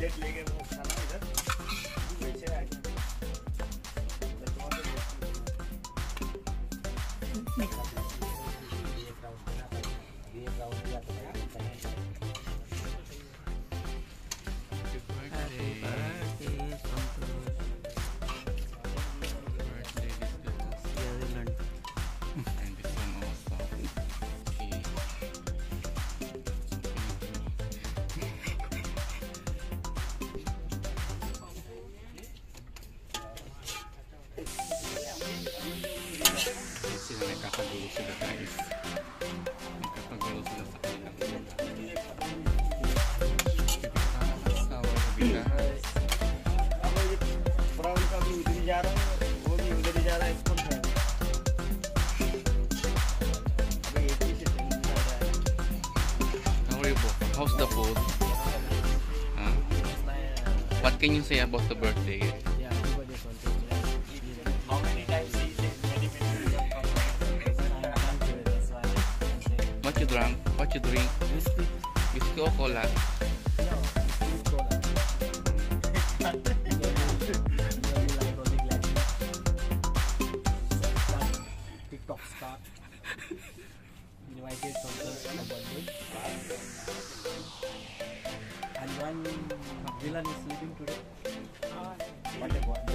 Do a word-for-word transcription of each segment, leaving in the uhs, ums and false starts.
Plate लेके वो खाना इधर वैसे आ गया kakak dulu sudah guys, kakak dulu sudah sakit. Kita lebih guys. अब ये ब्राउन का भी उधर जा रहा है, वो भी उधर जा रहा है, इसको है। अभी एक ही से चल रहा है। How are you? How's the food? Huh? What can you say about the birthday? Yeah, everybody is on stage. How many times he said many many What you drank? What you drink? whiskey? Whiskey or cola? No, it's cola. TikTok star invited some girls to a birthday, and one villain is sleeping today. What a boy!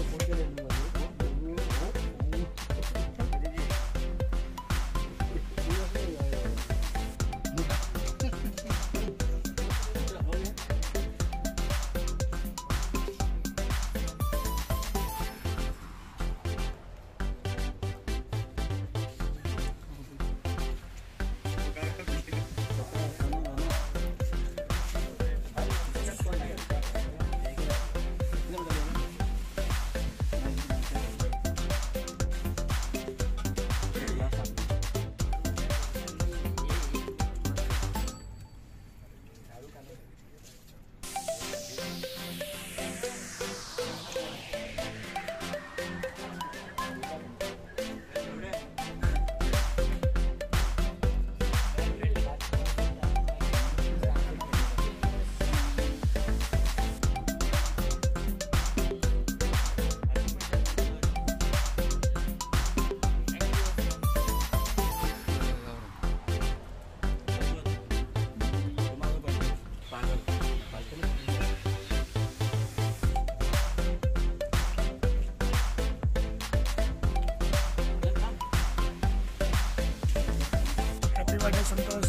Happy birthday, Santosh.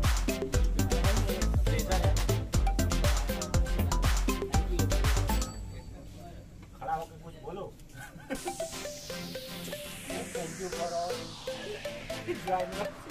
खड़ा होकर कुछ बोलो. Thank you for all.